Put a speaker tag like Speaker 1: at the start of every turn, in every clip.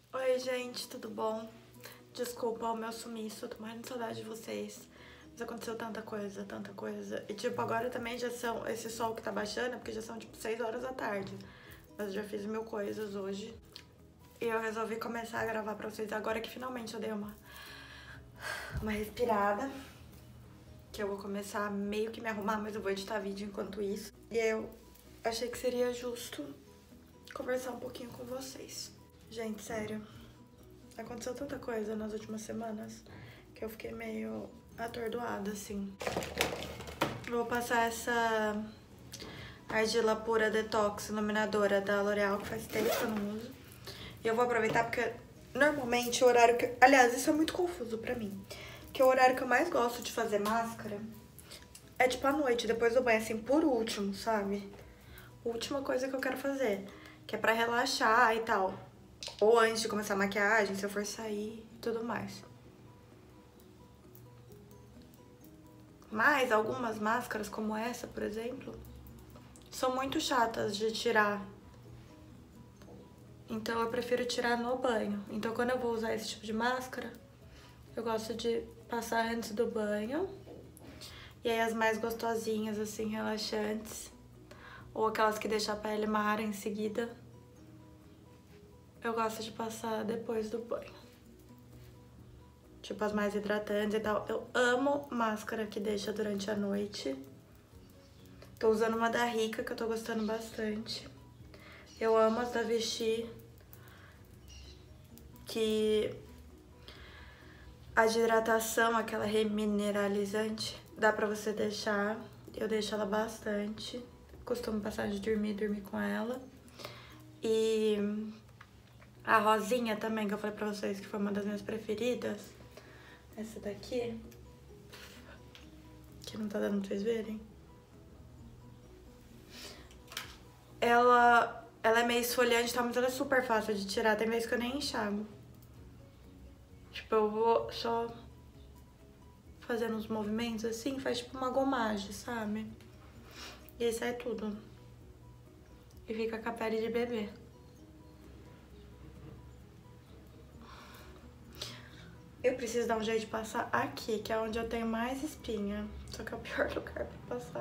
Speaker 1: Oi, gente, tudo bom? Desculpa o meu sumiço, tô morrendo de saudade de vocês. Mas aconteceu tanta coisa, tanta coisa. E tipo, agora também já são, esse sol que tá baixando, porque já são tipo 6 horas da tarde. Mas eu já fiz mil coisas hoje. E eu resolvi começar a gravar pra vocês agora que finalmente eu dei uma respirada. Que eu vou começar meio que me arrumar, mas eu vou editar vídeo enquanto isso. E eu achei que seria justo conversar um pouquinho com vocês. Gente, sério, aconteceu tanta coisa nas últimas semanas que eu fiquei meio atordoada, assim. Vou passar essa argila pura detox iluminadora da L'Oréal, que faz tempo que eu não uso. E eu vou aproveitar porque normalmente o horário que... Aliás, isso é muito confuso pra mim. Que o horário que eu mais gosto de fazer máscara é tipo à noite, depois do banho, assim, por último, sabe? Última coisa que eu quero fazer, que é pra relaxar e tal. Ou antes de começar a maquiagem, se eu for sair e tudo mais. Mas algumas máscaras, como essa, por exemplo, são muito chatas de tirar. Então eu prefiro tirar no banho. Então quando eu vou usar esse tipo de máscara, eu gosto de passar antes do banho. E aí as mais gostosinhas, assim, relaxantes, ou aquelas que deixam a pele mara em seguida, eu gosto de passar depois do banho. Tipo as mais hidratantes e tal. Eu amo máscara que deixa durante a noite. Tô usando uma da Rica, que eu tô gostando bastante. Eu amo as da Vichy, que a de hidratação, aquela remineralizante, dá pra você deixar. Eu deixo ela bastante. Costumo passar de dormir com ela. E a rosinha também, que eu falei pra vocês que foi uma das minhas preferidas. Essa daqui, que não tá dando pra vocês verem. Ela é meio esfoliante, tá? Mas ela é super fácil de tirar. Tem vezes que eu nem enxago. Tipo, eu vou só fazendo uns movimentos assim, faz tipo uma gomagem, sabe? E aí sai tudo. E fica com a pele de bebê. Eu preciso dar um jeito de passar aqui, que é onde eu tenho mais espinha. Só que é o pior lugar pra passar.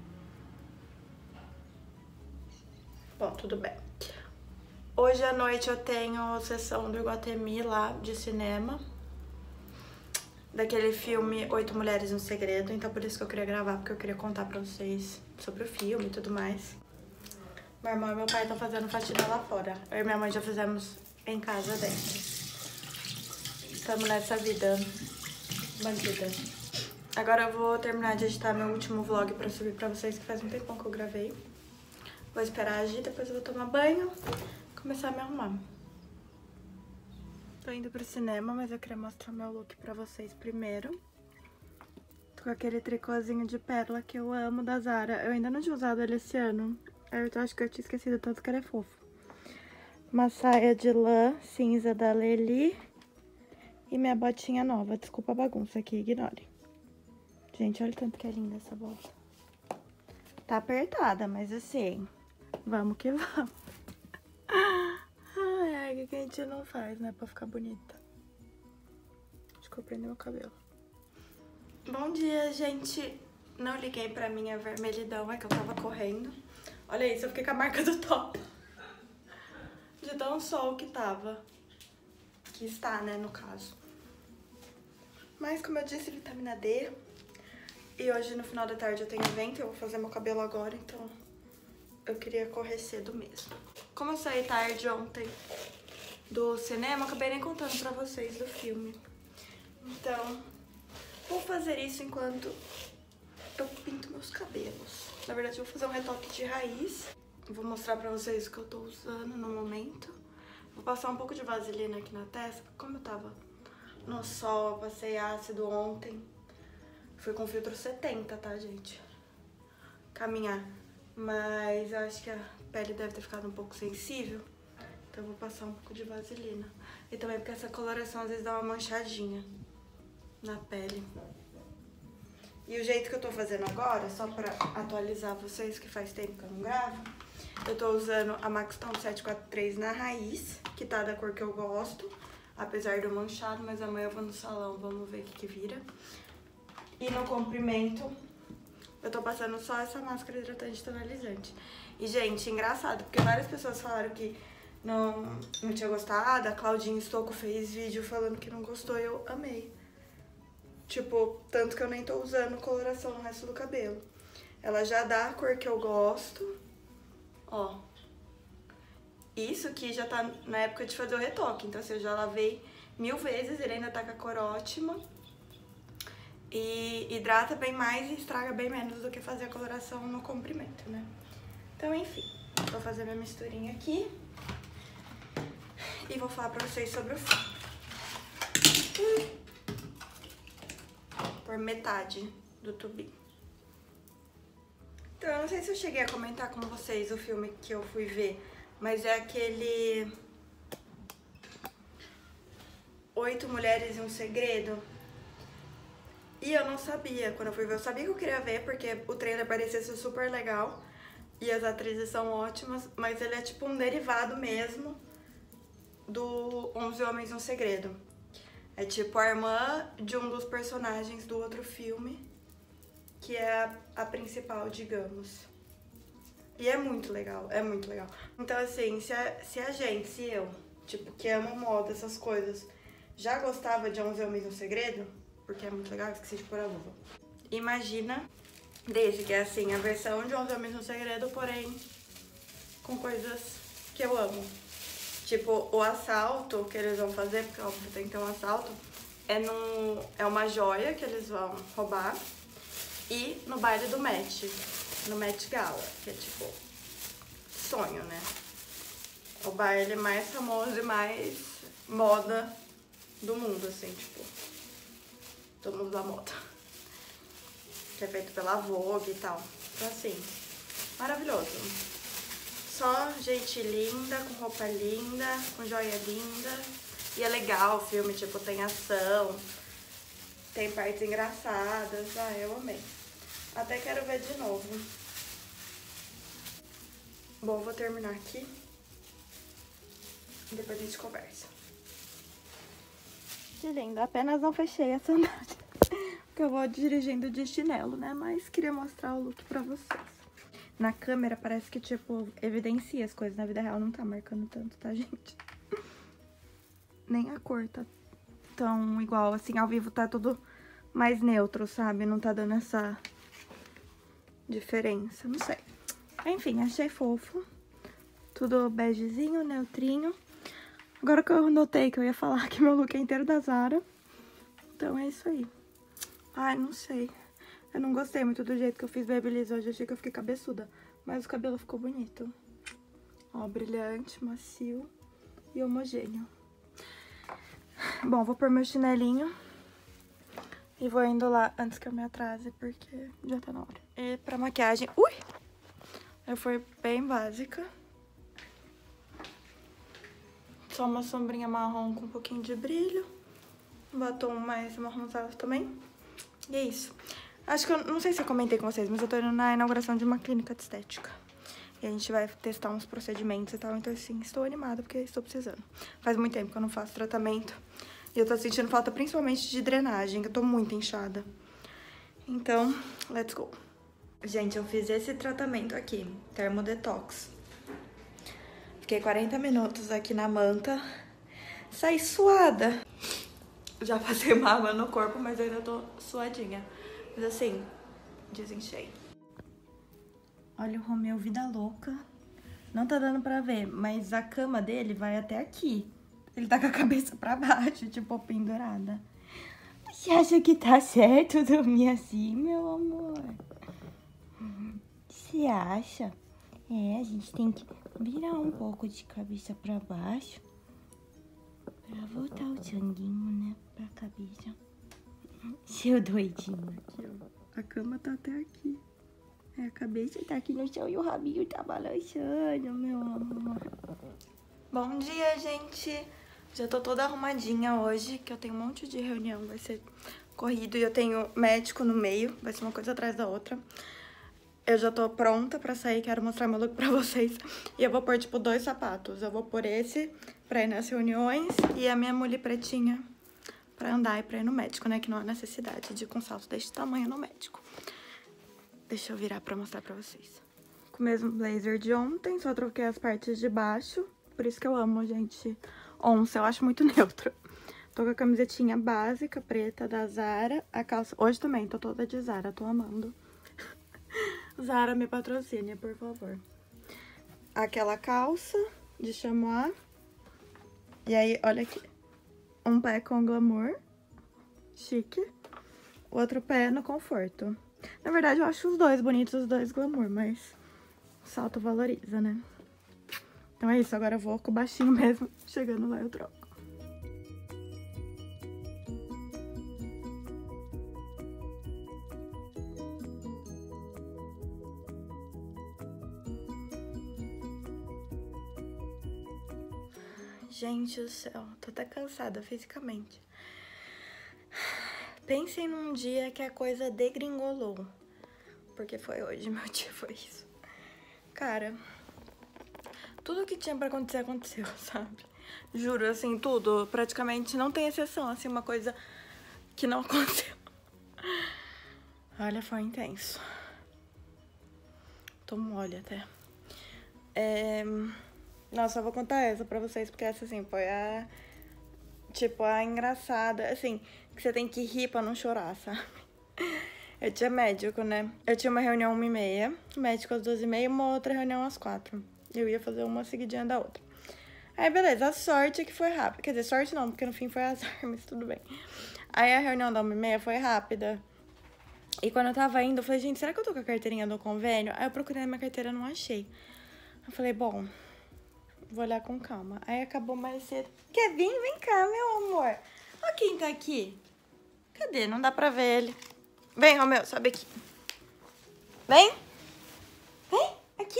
Speaker 1: Bom, tudo bem. Hoje à noite eu tenho sessão do Iguatemi lá, de cinema. Daquele filme 8 Mulheres no Segredo. Então por isso que eu queria gravar, porque eu queria contar pra vocês sobre o filme e tudo mais. Meu irmão e meu pai estão fazendo faxina lá fora. Eu e minha mãe já fizemos em casa dentro. Estamos nessa vida bandida. Agora eu vou terminar de editar meu último vlog pra subir pra vocês, que faz um tempão que eu gravei. Vou esperar agir, depois eu vou tomar banho e começar a me arrumar. Tô indo pro cinema, mas eu queria mostrar meu look pra vocês primeiro. Tô com aquele tricôzinho de pérola que eu amo da Zara. Eu ainda não tinha usado ele esse ano. Eu acho que eu tinha esquecido tanto que ele é fofo. Uma saia de lã cinza da Lely. E minha botinha nova. Desculpa a bagunça aqui, ignorem. Gente, olha o tanto que é linda essa bota. Tá apertada, mas assim, vamos que vamos. Ai, o que a gente não faz, né, pra ficar bonita. Acho que eu prendi meu cabelo. Bom dia, gente. Não liguei pra minha vermelhidão, é que eu tava correndo. Olha isso, eu fiquei com a marca do top. De tão sol que tava. Que está, né, no caso. Mas, como eu disse, vitamina D. E hoje, no final da tarde, eu tenho evento. Eu vou fazer meu cabelo agora, então eu queria correr cedo mesmo. Como eu saí tarde ontem do cinema, eu acabei nem contando pra vocês do filme. Então, vou fazer isso enquanto eu pinto meus cabelos. Na verdade, eu vou fazer um retoque de raiz. Vou mostrar pra vocês o que eu tô usando no momento. Vou passar um pouco de vaselina aqui na testa, porque como eu tava no sol, passei ácido ontem. Fui com filtro 70, tá, gente? Caminhar. Mas eu acho que a pele deve ter ficado um pouco sensível. Então eu vou passar um pouco de vaselina. E também porque essa coloração às vezes dá uma manchadinha na pele. E o jeito que eu tô fazendo agora, só pra atualizar vocês, que faz tempo que eu não gravo, Eu tô usando a Max Tone 743 na raiz, que tá da cor que eu gosto. Apesar do manchado, mas amanhã eu vou no salão, vamos ver o que vira. E no comprimento, eu tô passando só essa máscara hidratante tonalizante. E, gente, engraçado, porque várias pessoas falaram que não tinha gostado. A Claudinha Stocco fez vídeo falando que não gostou e eu amei. Tipo, tanto que eu nem tô usando coloração no resto do cabelo. Ela já dá a cor que eu gosto. Ó. Isso aqui já tá na época de fazer o retoque. Então, assim, eu já lavei 1000 vezes. Ele ainda tá com a cor ótima. E hidrata bem mais e estraga bem menos do que fazer a coloração no comprimento, né? Então, enfim. Vou fazer minha misturinha aqui. E vou falar pra vocês sobre o filme. Por metade do tubinho. Então, eu não sei se eu cheguei a comentar com vocês o filme que eu fui ver, mas é aquele 8 Mulheres e um Segredo. E eu não sabia quando eu fui ver. Eu sabia que eu queria ver porque o trailer parecia ser super legal e as atrizes são ótimas, mas ele é tipo um derivado mesmo do 11 Homens e um Segredo. É tipo a irmã de um dos personagens do outro filme, que é a principal, digamos. E é muito legal, é muito legal. Então, assim, se eu, tipo, que ama moda, essas coisas, já gostava de 11 Homens e um Segredo, porque é muito legal, esqueci de pôr a luva. Imagina desse, que é assim, a versão de 11 Homens e um Segredo, porém com coisas que eu amo. Tipo, o assalto que eles vão fazer, porque óbvio tem que ter um assalto, é uma joia que eles vão roubar. E no baile do Met, no Met Gala, que é tipo, sonho, né? O baile mais famoso e mais moda do mundo, assim, tipo, todo mundo da moda. Que é feito pela Vogue e tal. Então, assim, maravilhoso. Só gente linda, com roupa linda, com joia linda. E é legal o filme, tipo, tem ação, tem partes engraçadas. Ah, eu amei. Até quero ver de novo. Bom, vou terminar aqui. Depois a gente conversa. Que lindo, apenas não fechei a sandália. Porque eu vou dirigindo de chinelo, né? Mas queria mostrar o look pra vocês. Na câmera parece que, tipo, evidencia as coisas. Na vida real não tá marcando tanto, tá, gente? Nem a cor tá tão igual, assim. Ao vivo tá tudo mais neutro, sabe? Não tá dando essa diferença, não sei. Enfim, achei fofo. Tudo begezinho, neutrinho. Agora que eu notei que eu ia falar que meu look é inteiro da Zara. Então é isso aí. Ai, não sei. Eu não gostei muito do jeito que eu fiz Babyliss hoje. Achei que eu fiquei cabeçuda. Mas o cabelo ficou bonito. Ó, brilhante, macio e homogêneo. Bom, vou pôr meu chinelinho. E vou indo lá antes que eu me atrase, porque já tá na hora. E pra maquiagem... Ui! Eu fui bem básica. Só uma sombrinha marrom com um pouquinho de brilho. Um batom mais marronzado também. E é isso. Acho que eu não sei se eu comentei com vocês, mas eu tô indo na inauguração de uma clínica de estética. E a gente vai testar uns procedimentos e tal. Então, assim, estou animada porque estou precisando. Faz muito tempo que eu não faço tratamento. E eu tô sentindo falta principalmente de drenagem, que eu tô muito inchada. Então, let's go. Gente, eu fiz esse tratamento aqui, Termodetox. Fiquei 40 minutos aqui na manta. Saí suada. Já passei uma água no corpo, mas ainda tô suadinha. Mas assim, desinchei. Olha o Romeu, vida louca. Não tá dando pra ver, mas a cama dele vai até aqui. Ele tá com a cabeça pra baixo, tipo, pendurada. Você acha que tá certo dormir assim, meu amor? Você acha? É, a gente tem que virar um pouco de cabeça pra baixo. Pra voltar o sanguinho, né? Pra cabeça. Seu doidinho. Aqui, ó. A cama tá até aqui. É, a cabeça tá aqui no chão e o rabinho tá balançando, meu amor. Bom dia, gente. Já tô toda arrumadinha hoje, que eu tenho um monte de reunião. Vai ser corrido e eu tenho médico no meio. Vai ser uma coisa atrás da outra. Eu já tô pronta pra sair, quero mostrar meu look pra vocês. E eu vou pôr, tipo, 2 sapatos. Eu vou pôr esse pra ir nas reuniões e a minha mule pretinha pra andar e pra ir no médico, né? Que não há necessidade de ir com salto desse tamanho no médico. Deixa eu virar pra mostrar pra vocês. Com o mesmo blazer de ontem, só troquei as partes de baixo. Por isso que eu amo, gente, onça. Eu acho muito neutro. Tô com a camisetinha básica, preta, da Zara. A calça... Hoje também, tô toda de Zara, tô amando. Zara, me patrocine, por favor. Aquela calça de chamois. E aí, olha aqui. Um pé com glamour. Chique. O outro pé no conforto. Na verdade, eu acho os dois bonitos, os dois glamour, mas o salto valoriza, né? Então é isso, agora eu vou com o baixinho mesmo. Chegando lá eu troco. Gente do céu, tô até cansada fisicamente. Pensem num dia que a coisa degringolou. Porque foi hoje, meu dia foi isso. Cara, tudo que tinha pra acontecer, aconteceu, sabe? Juro, assim, tudo. Praticamente não tem exceção, assim, uma coisa que não aconteceu. Olha, foi intenso. Tô mole até. Nossa, eu vou contar essa pra vocês, porque essa, assim, foi a... Tipo, a engraçada, assim, que você tem que rir pra não chorar, sabe? Eu tinha médico, né? Eu tinha uma reunião 1h30, médico às 2h30 e uma outra reunião às 4h. Eu ia fazer uma seguidinha da outra. Aí, beleza, a sorte é que foi rápida. Quer dizer, sorte não, porque no fim foi azar, mas tudo bem. Aí a reunião da 1h30 foi rápida. E quando eu tava indo, eu falei, gente, será que eu tô com a carteirinha do convênio? Aí eu procurei na minha carteira, não achei. Eu falei, bom, vou olhar com calma. Aí acabou mais cedo. Kevin, vem cá, meu amor. Ó quem tá aqui. Cadê? Não dá pra ver ele. Vem, Romeu, sobe aqui. Vem. Vem, aqui.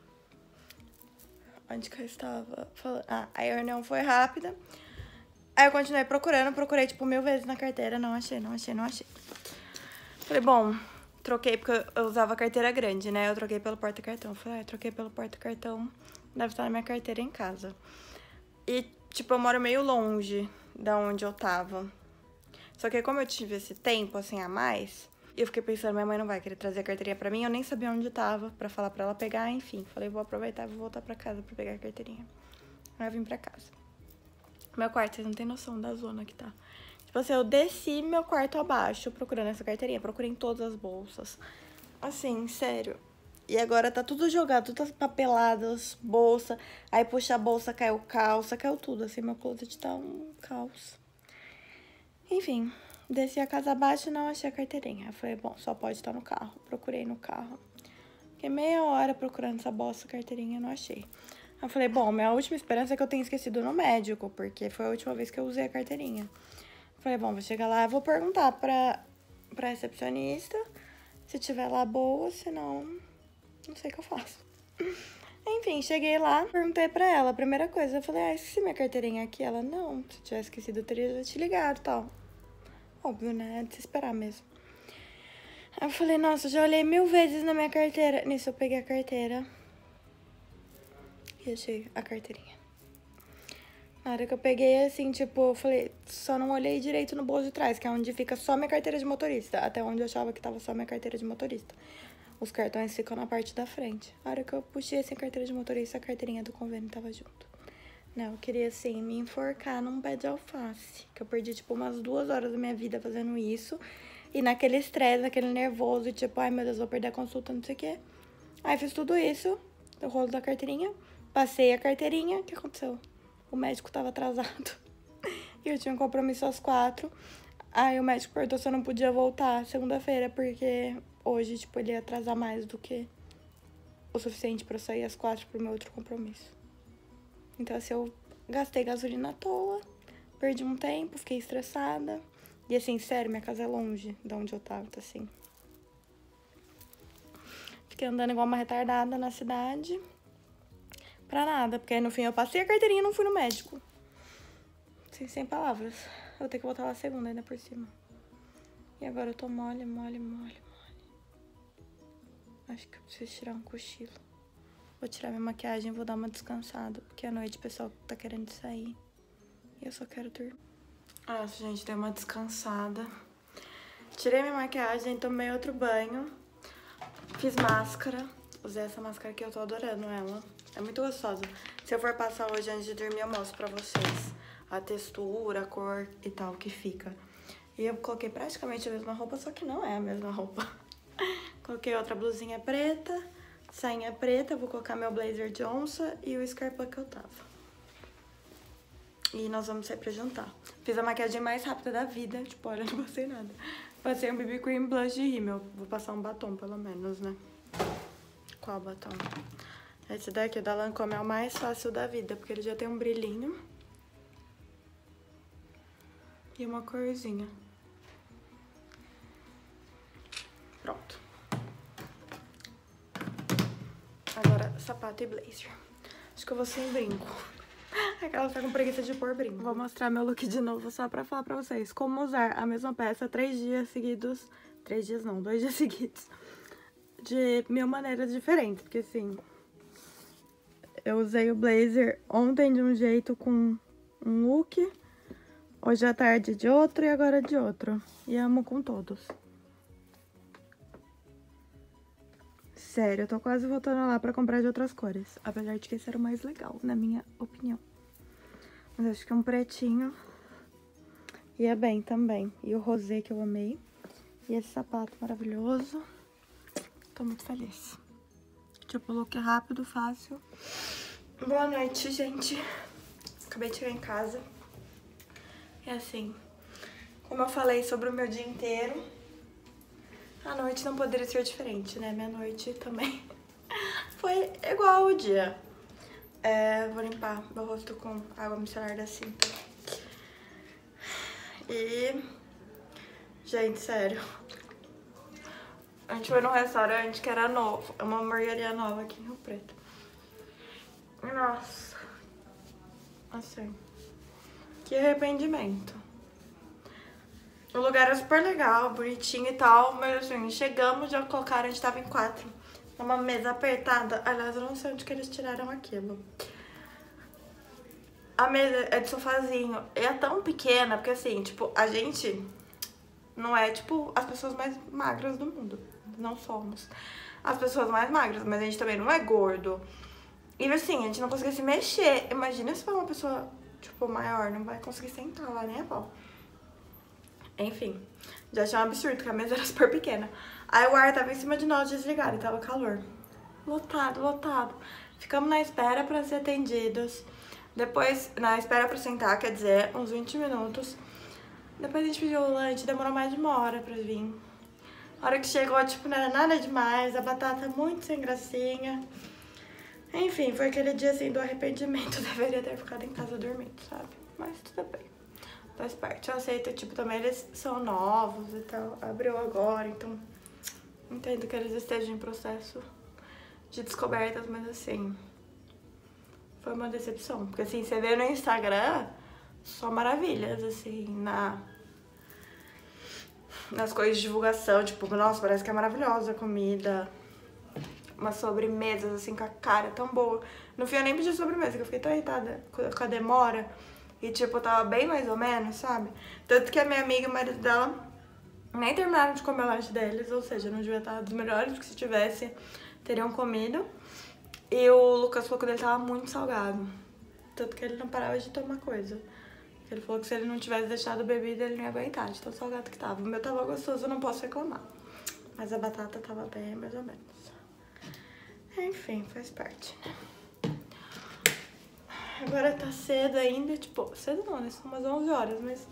Speaker 1: Onde que eu estava falando? Ah, aí a reunião foi rápida. Aí eu continuei procurando, procurei, tipo, 1000 vezes na carteira. Não achei, não achei, não achei. Falei, bom, troquei porque eu usava carteira grande, né? Eu troquei pelo porta-cartão. Falei, troquei pelo porta-cartão. Deve estar na minha carteira em casa. E, tipo, eu moro meio longe da onde eu tava. Só que como eu tive esse tempo, assim, a mais, eu fiquei pensando, minha mãe não vai querer trazer a carteirinha pra mim. Eu nem sabia onde tava pra falar pra ela pegar, enfim. Falei, vou aproveitar e vou voltar pra casa pra pegar a carteirinha. Aí eu vim pra casa. Meu quarto, vocês não tem noção da zona que tá. Tipo assim, eu desci meu quarto abaixo procurando essa carteirinha. Procurei em todas as bolsas. Assim, sério. E agora tá tudo jogado, todas papeladas, bolsa. Aí puxa a bolsa, caiu calça, caiu tudo. Assim, meu closet tá um caos. Enfim, desci a casa abaixo e não achei a carteirinha. Eu falei, bom, só pode estar no carro. Procurei no carro. Fiquei meia hora procurando essa bosta, carteirinha, não achei. Eu falei, bom, minha última esperança é que eu tenha esquecido no médico, porque foi a última vez que eu usei a carteirinha. Falei, bom, vou chegar lá, vou perguntar pra recepcionista se tiver lá boa, senão não sei o que eu faço. Enfim, cheguei lá, perguntei pra ela, a primeira coisa, eu falei, esqueci minha carteirinha aqui. Ela, não, se tivesse esquecido eu teria te ligado e tal. Óbvio, né, é de se esperar mesmo. Aí eu falei, nossa, já olhei 1000 vezes na minha carteira. Nisso eu peguei a carteira e achei a carteirinha. Na hora que eu peguei, assim, tipo, eu falei, só não olhei direito no bolso de trás, que é onde fica só minha carteira de motorista. Até onde eu achava que tava só minha carteira de motorista. Os cartões ficam na parte da frente. Na hora que eu puxei, assim, a carteira de motorista, a carteirinha do convênio tava junto. Não, eu queria, assim, me enforcar num pé de alface. Que eu perdi, tipo, umas 2 horas da minha vida fazendo isso. E naquele estresse, naquele nervoso, tipo, ai, meu Deus, vou perder a consulta, não sei o quê. Aí fiz tudo isso, o rolo da carteirinha. Passei a carteirinha, o que aconteceu? O médico tava atrasado e eu tinha um compromisso às 4. Aí o médico perguntou se eu não podia voltar segunda-feira, porque hoje, tipo, ele ia atrasar mais do que o suficiente pra eu sair às 4 pro meu outro compromisso. Então, assim, eu gastei gasolina à toa, perdi um tempo, fiquei estressada. E, assim, sério, minha casa é longe de onde eu tava, então, assim. Fiquei andando igual uma retardada na cidade. Pra nada, porque aí no fim eu passei a carteirinha e não fui no médico. Sem palavras. Eu vou ter que voltar lá segunda ainda por cima. E agora eu tô mole. Acho que eu preciso tirar um cochilo. Vou tirar minha maquiagem e vou dar uma descansada. Porque à noite o pessoal tá querendo sair. E eu só quero dormir. Nossa, gente, dei uma descansada. Tirei minha maquiagem, tomei outro banho. Fiz máscara. Usei essa máscara aqui, eu tô adorando ela. É muito gostosa. Se eu for passar hoje antes de dormir, eu mostro pra vocês a textura, a cor e tal que fica. E eu coloquei praticamente a mesma roupa, só que não é a mesma roupa. Coloquei outra blusinha preta, sainha preta, vou colocar meu blazer de onça e o scarpa que eu tava. E nós vamos sair pra jantar. Fiz a maquiagem mais rápida da vida, tipo, olha, não passei nada. Passei um BB Cream Blush de rímel. Vou passar um batom, pelo menos, né? Qual batom? Esse daqui, o da Lancôme, é o mais fácil da vida, porque ele já tem um brilhinho. E uma corzinha. Pronto. Agora, sapato e blazer. Acho que eu vou sem brinco. Aquela tá com preguiça de pôr brinco. Vou mostrar meu look de novo só pra falar pra vocês como usar a mesma peça 3 dias seguidos. 3 dias não, 2 dias seguidos. De 1000 maneiras diferentes. Porque assim, eu usei o blazer ontem de um jeito com um look. Hoje à tarde de outro e agora de outro. E amo com todos. Sério, eu tô quase voltando lá pra comprar de outras cores. Apesar de que esse era o mais legal, na minha opinião. Mas acho que é um pretinho. Ia bem também. E o rosé que eu amei. E esse sapato maravilhoso. Tô muito feliz. Tipo, look rápido, fácil. Boa noite, gente. Acabei de chegar em casa. E assim, como eu falei sobre o meu dia inteiro, a noite não poderia ser diferente, né? Minha noite também foi igual o dia. Vou limpar meu rosto com água micelar da Cinta. E, gente, sério, a gente foi num restaurante que era novo, é uma hamburgueria nova aqui em Rio Preto. Nossa, assim, que arrependimento. O lugar era super legal, bonitinho e tal, mas assim, chegamos, já colocaram, a gente tava em 4, numa mesa apertada. Aliás, eu não sei onde que eles tiraram aquilo. A mesa é de sofazinho, e é tão pequena, porque assim, tipo, a gente não é, tipo, as pessoas mais magras do mundo. Não somos as pessoas mais magras, mas a gente também não é gordo. E assim, a gente não conseguia se mexer. Imagina se for uma pessoa, tipo, maior, não vai conseguir sentar lá, nem a pau. Enfim, já achei um absurdo, que a mesa era super pequena. Aí o ar tava em cima de nós desligado e tava calor. Lotado, lotado. Ficamos na espera pra ser atendidos. Depois, na espera pra sentar, quer dizer, uns 20 minutos. Depois a gente pediu o lanche, demorou mais de 1 hora pra vir. A hora que chegou, tipo, não era nada demais, a batata muito sem gracinha. Enfim, foi aquele dia, assim, do arrependimento. Deveria ter ficado em casa dormindo, sabe? Mas tudo bem. Faz parte. Eu aceito, tipo, também eles são novos e tal. Abriu agora, então entendo que eles estejam em processo de descobertas, mas assim, foi uma decepção. Porque assim, você vê no Instagram só maravilhas, assim, nas coisas de divulgação, tipo, nossa, parece que é maravilhosa a comida. Umas sobremesas, assim, com a cara tão boa. No fim eu nem pedi sobremesa, que eu fiquei tão irritada com a demora. E, tipo, tava bem mais ou menos, sabe? Tanto que a minha amiga e o marido dela nem terminaram de comer o lanche deles. Ou seja, não devia estar dos melhores, porque se tivesse, teriam comido. E o Lucas falou que ele tava muito salgado. Tanto que ele não parava de tomar coisa. Ele falou que se ele não tivesse deixado bebida, ele não ia aguentar, de tão salgado que tava. O meu tava gostoso, eu não posso reclamar. Mas a batata tava bem mais ou menos. Enfim, faz parte, né? Agora tá cedo ainda, tipo, cedo não, né? São umas 11 horas, mas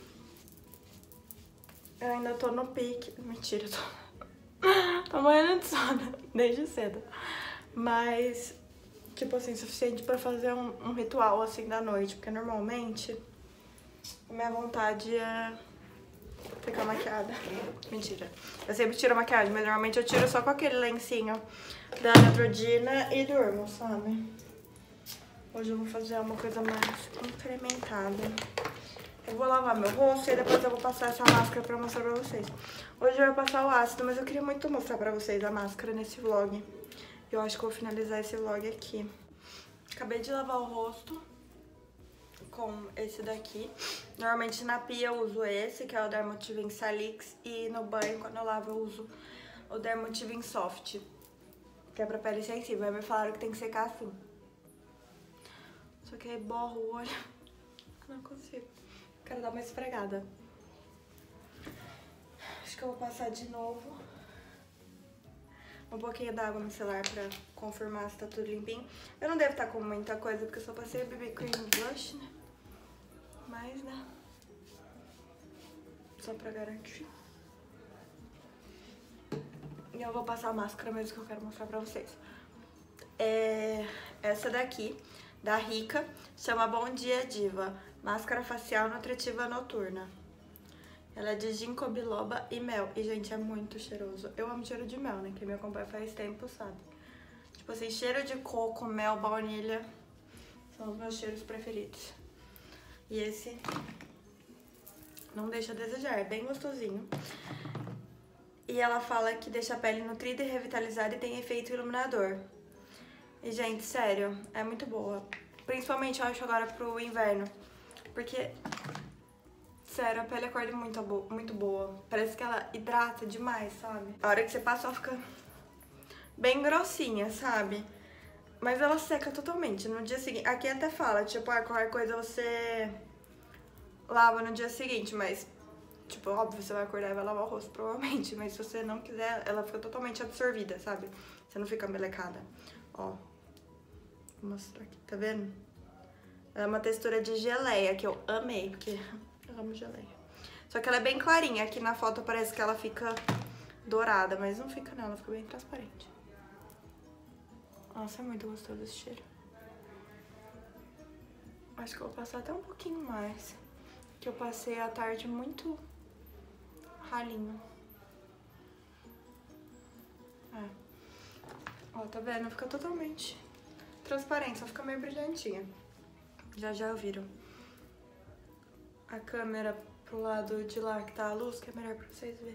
Speaker 1: eu ainda tô no pique. Mentira, tô morrendo de sono desde cedo. Mas, tipo assim, suficiente pra fazer um ritual, assim, da noite. Porque normalmente a minha vontade é ficar maquiada. Mentira. Eu sempre tiro a maquiagem, mas normalmente eu tiro só com aquele lencinho da Neutrogena e durmo, sabe? Hoje eu vou fazer uma coisa mais incrementada. Eu vou lavar meu rosto e depois eu vou passar essa máscara pra mostrar pra vocês. Hoje eu vou passar o ácido, mas eu queria muito mostrar pra vocês a máscara nesse vlog. Eu acho que eu vou finalizar esse vlog aqui. Acabei de lavar o rosto com esse daqui. Normalmente na pia eu uso esse, que é o Dermotivin Salix. E no banho, quando eu lavo, eu uso o Dermotivin Soft, que é pra pele sensível. Aí me falaram que tem que secar assim. Só que aí borra o olho. Não consigo. Quero dar uma esfregada. Acho que eu vou passar de novo um pouquinho d'água micelar pra confirmar se tá tudo limpinho. Eu não devo estar com muita coisa, porque eu só passei o BB Cream Blush, né? Mas, né? Só pra garantir. E eu vou passar a máscara mesmo que eu quero mostrar pra vocês. Essa daqui, da Rica, chama Bom Dia Diva. Máscara facial nutritiva noturna. Ela é de ginkgo biloba e mel. E, gente, é muito cheiroso. Eu amo cheiro de mel, né? Quem me acompanha faz tempo, sabe? Tipo assim, cheiro de coco, mel, baunilha são os meus cheiros preferidos. E esse não deixa a desejar, é bem gostosinho. E ela fala que deixa a pele nutrida e revitalizada e tem efeito iluminador. E, gente, sério, é muito boa. Principalmente, eu acho, agora pro inverno. Porque, sério, a pele acorda muito boa. Parece que ela hidrata demais, sabe? A hora que você passa, ela fica bem grossinha, sabe? Mas ela seca totalmente. No dia seguinte, aqui até fala, tipo, qualquer coisa você lava no dia seguinte, mas, tipo, óbvio, você vai acordar e vai lavar o rosto, provavelmente. Mas se você não quiser, ela fica totalmente absorvida, sabe? Você não fica melecada. Ó, vou mostrar aqui, tá vendo? Ela é uma textura de geleia, que eu amei, porque eu amo geleia. Só que ela é bem clarinha. Aqui na foto parece que ela fica dourada, mas não fica não, ela fica bem transparente. Nossa, é muito gostoso esse cheiro. Acho que eu vou passar até um pouquinho mais, que eu passei a tarde muito ralinho. Ó, tá vendo? Fica totalmente transparente, só fica meio brilhantinha. Já viram a câmera pro lado de lá que tá a luz, que é melhor pra vocês verem.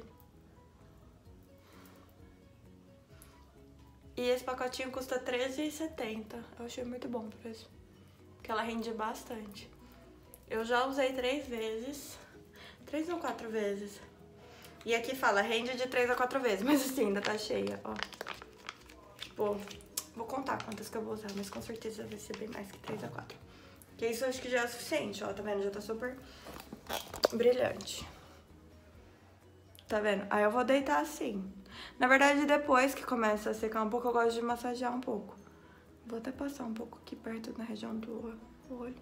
Speaker 1: E esse pacotinho custa R$13,70. Eu achei muito bom o preço, porque ela rende bastante. Eu já usei 3 vezes, 3 ou 4 vezes. E aqui fala, rende de 3 a 4 vezes, mas assim, ainda tá cheia, ó. Tipo, vou contar quantas que eu vou usar, mas com certeza vai ser bem mais que 3 a 4. Que isso eu acho que já é suficiente, ó, tá vendo? Já tá super brilhante. Tá vendo? Aí eu vou deitar assim. Na verdade, depois que começa a secar um pouco, eu gosto de massagear um pouco. Vou até passar um pouco aqui perto na região do olho.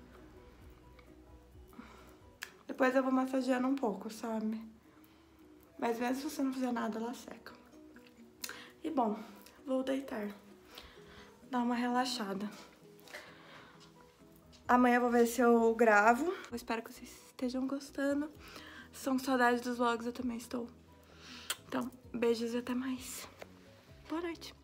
Speaker 1: Depois eu vou massageando um pouco, sabe? Mas mesmo se você não fizer nada, ela seca. E bom, vou deitar. Dar uma relaxada. Amanhã eu vou ver se eu gravo. Eu espero que vocês estejam gostando. Se são saudades dos vlogs, eu também estou. Então, beijos e até mais. Boa noite.